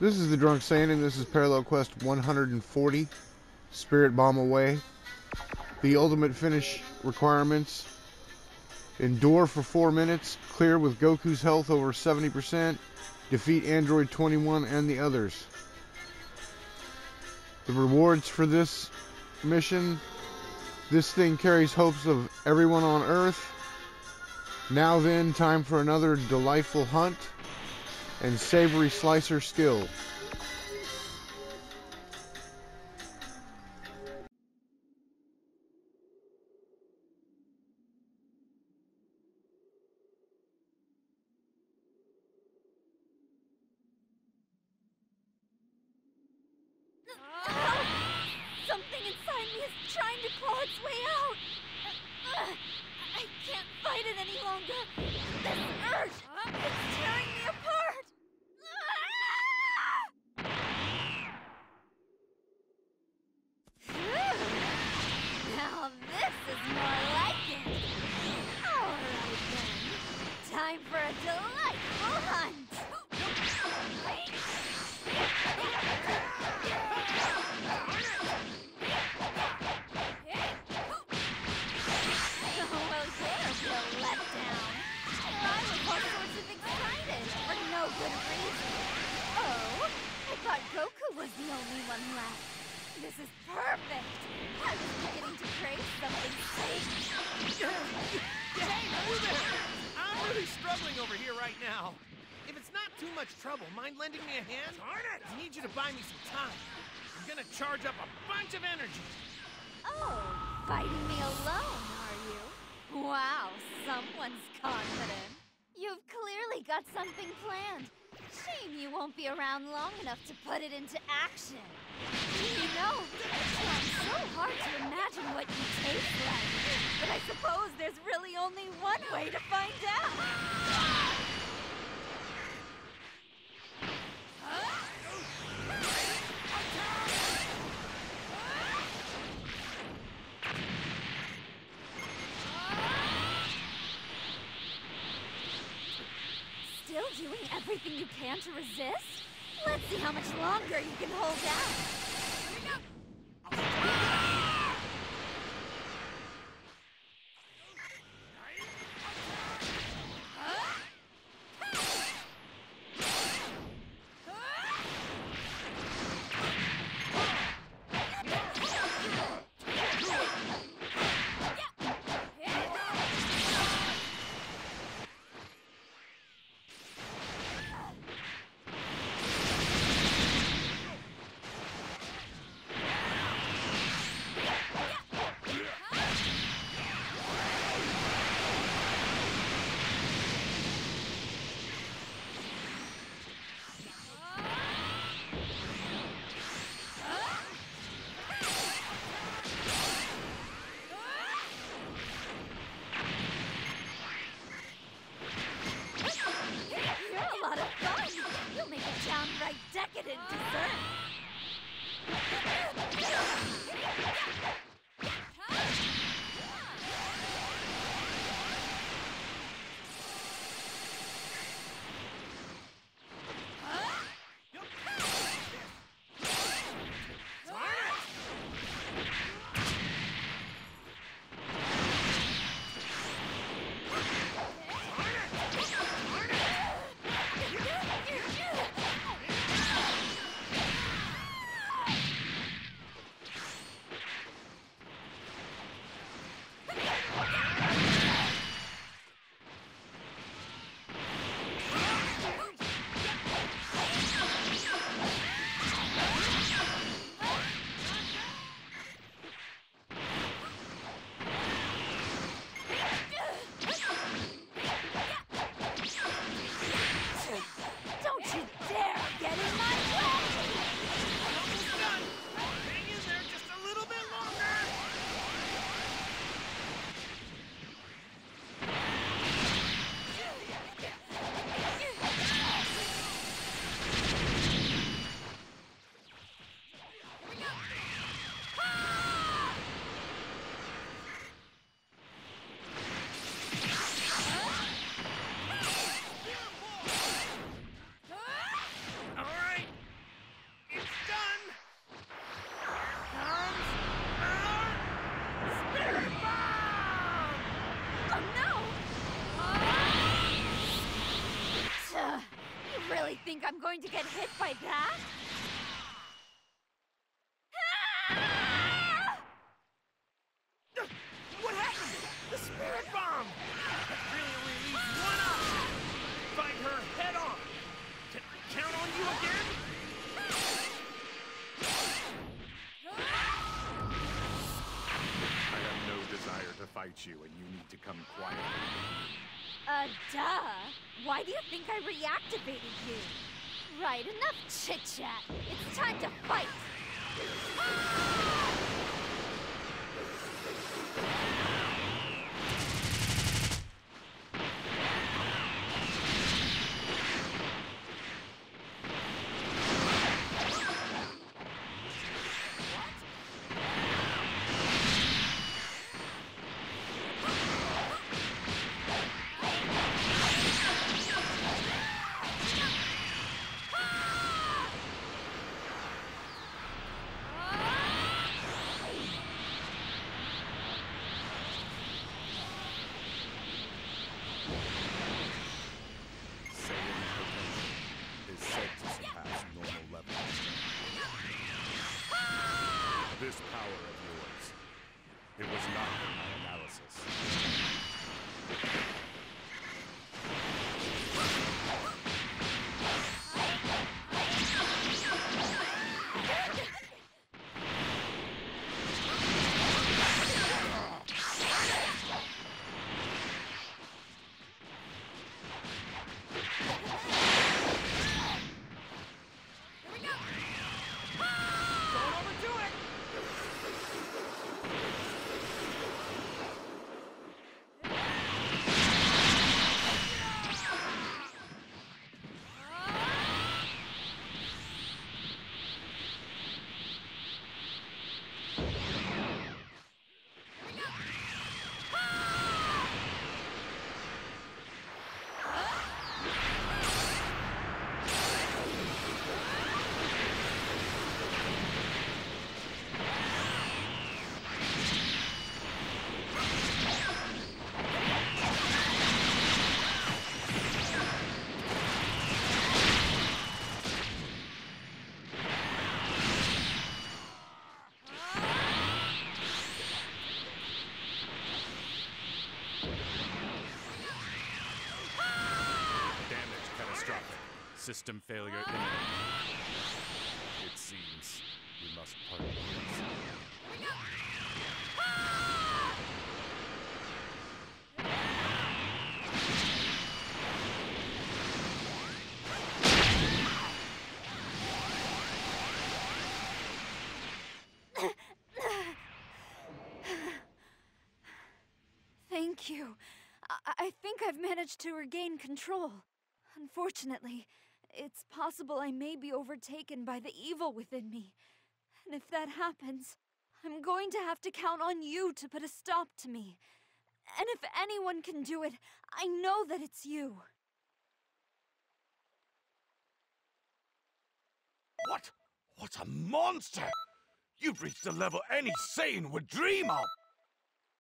This is the Drunk Saiyan, and this is Parallel Quest 140, Spirit Bomb Away. The ultimate finish requirements: endure for 4 minutes, clear with Goku's health over 70%, defeat Android 21 and the others. The rewards for this mission: this thing carries hopes of everyone on Earth. Now then, time for another delightful hunt and savory slicer skill. Something inside me is trying to claw its way out. I can't fight it any longer. This urge, it's tearing me apart. Now this is more like it. All right then. Time for a delightful hunt. Goku was the only one left. This is perfect. I was beginning to crave something safe. Hey, you there! I'm really struggling over here right now. If it's not too much trouble, mind lending me a hand? Darn it! I need you to buy me some time. I'm gonna charge up a bunch of energy. Oh, fighting me alone, are you? Wow, someone's confident. You've clearly got something planned. Shame you won't be around long enough to put it into action. You know, it's so hard to imagine what you taste like. But I suppose there's really only one way to find out. Still doing everything you can to resist? Let's see how much longer you can hold out. think I'm going to get hit by that? What happened? The spirit bomb! That really only leaves one option. Fight her head on. Can I count on you again? I have no desire to fight you, and you need to come quietly. Duh. Why do you think I reactivated you? Right, enough chit-chat. It's time to fight! This power of yours, it was not in my analysis. System failure imminent. It seems we must part ways. Thank you. I think I've managed to regain control. Unfortunately, it's possible I may be overtaken by the evil within me. And if that happens, I'm going to have to count on you to put a stop to me. And if anyone can do it, I know that it's you. What? What a monster! You've reached a level any sane would dream of!